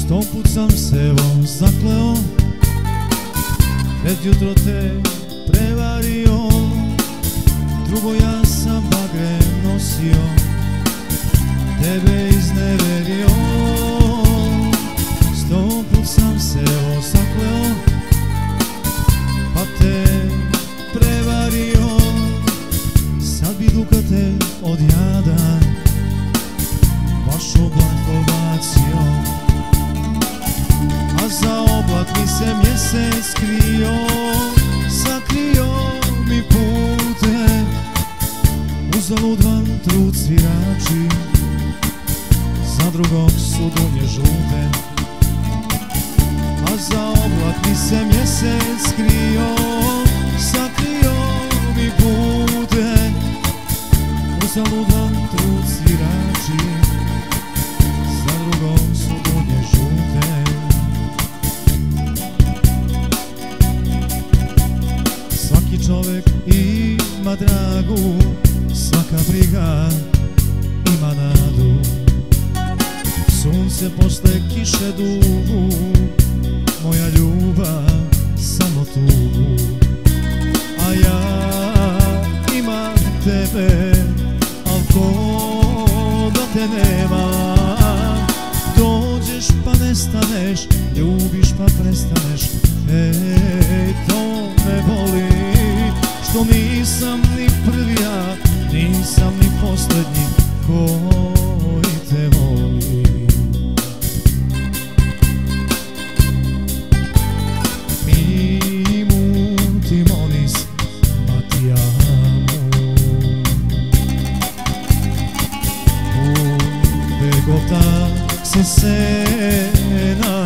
100 put sam se evo zakleo, pred jutro te prevario, drugo ja sam bagre nosio, tebe izneverio. 100 put sam se evo zakleo, pa te prevario, sad bi dukate od jada baš oblak bacio, a za oblak mi se mjesec skrio, sakrio mi pute, uzalud vam trud svirači, za drugog su dunje žute. A za oblak mi se mjesec skrio, sakrio mi pute, uzalud vam trud svirači, za drugom su dunje žute. Svaki čovek ima dragu, svaka briga ima nadu, sunce posle kiše duvu, moja ljubav samo tugu. A ja imam tebe, al ko da te nema, dođeš pa nestaneš, ljubiš pa prestaneš. Ej, to me boli, što nisam ni prvi ja, nisam ni poslednji koji te voli. Se cena